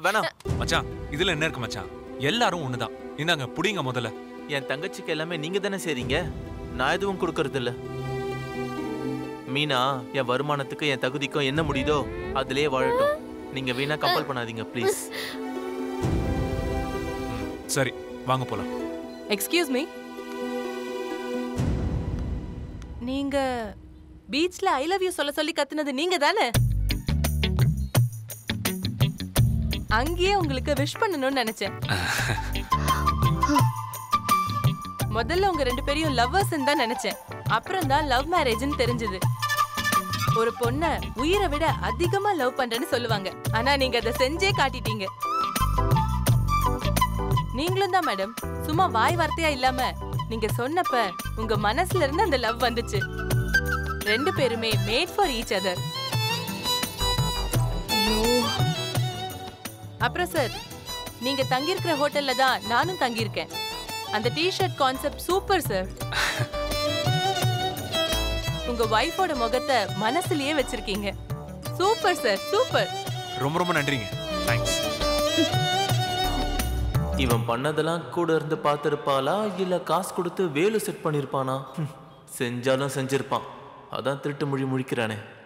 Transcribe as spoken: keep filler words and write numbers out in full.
வேணாம் மச்சான் இதுல என்ன இருக்கு மச்சான்? எல்லாரும் ஒண்ணுதான். இந்தாங்க புடிங்க முதல்ல. என் தங்கச்சிக்கு எல்லாமே நீங்க தானே செய்றீங்க, நான் எதுவும் கொடுக்கறது இல்ல. மீனா என் வருமானத்துக்கு என் தகுதிக்கும் என்ன முடியுதோ அதுலயே வாழட்டும். நீங்க வீணா கம்பல் பண்ணாதீங்க ப்ளீஸ். சரி வாங்க போலாம். எக்ஸ்கியூஸ் மீ, நீங்க பீச்ல ஐ லவ் யூ சொல்ல சொல்லி கத்துனது நீங்க தானே? அங்கேயே உங்களுக்கு விஷ் பண்ணணும்னு நினைச்சேன். முதல்ல உங்க ரெண்டு பேரையும் லவ்வர்ஸ் தான் நினைச்சேன். அப்புறம் தான் லவ் மேரேஜ்னு தெரிஞ்சது. ஒரு பொண்ண உயிரை விட அதிகமா லவ் பண்றேன்னு சொல்லுவாங்க, ஆனா நீங்க அதை செஞ்சே காட்டிட்டீங்க. நீங்களும் தான் மேடம், சும்மா வாய் வார்த்தையா இல்லாம நீங்க சொன்னப்ப உங்க மனசுல இருந்து அந்த லவ் வந்துச்சு. ரெண்டு பேருமே மேட் ஃபார் ஈச் அதர். அப்புறம் சார், நீங்க தங்கியிருக்கிற ஹோட்டல்ல தான் நானும் தங்கியிருக்கேன். அந்த டி-ஷர்ட் கான்செப்ட் சூப்பர் சார். உங்க வைஃபோட முகத்தை மனசுலயே வச்சிருக்கீங்க. Super sir, super. ரொம்ப ரொம்ப நன்றிங்க. தேங்க்ஸ். இவன் பண்ணதெல்லாம் கூட இருந்து பார்த்திருப்பாளா இல்ல காசு கொடுத்து வேலு செட் பண்ணிருப்பானா? செஞ்சாலும் செஞ்சிருப்பான், அதான் திருட்டு மொழி முழிக்கிறானே.